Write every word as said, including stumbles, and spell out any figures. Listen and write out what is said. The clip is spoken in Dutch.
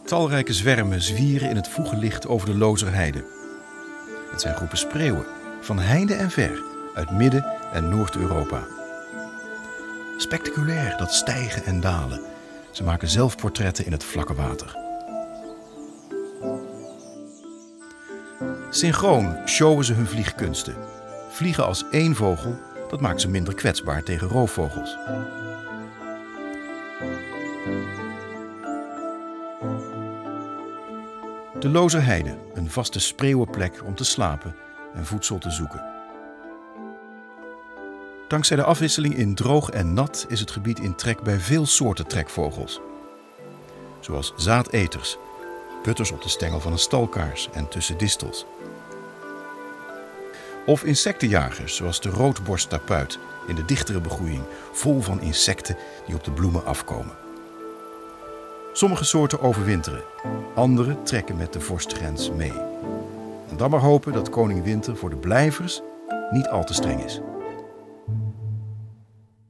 Talrijke zwermen zwieren in het vroege licht over de Lozerheide. Het zijn groepen spreeuwen, van heinde en ver, uit Midden- en Noord-Europa. Spectaculair dat stijgen en dalen. Ze maken zelfportretten in het vlakke water. Synchroon showen ze hun vliegkunsten. Vliegen als één vogel, dat maakt ze minder kwetsbaar tegen roofvogels. De Lozerheide, een vaste spreeuwenplek om te slapen en voedsel te zoeken. Dankzij de afwisseling in droog en nat is het gebied in trek bij veel soorten trekvogels. Zoals zaadeters, putters op de stengel van een stalkaars en tussen distels. Of insectenjagers, zoals de roodborsttapuit in de dichtere begroeiing, vol van insecten die op de bloemen afkomen. Sommige soorten overwinteren, andere trekken met de vorstgrens mee. En dan maar hopen dat koning Winter voor de blijvers niet al te streng is.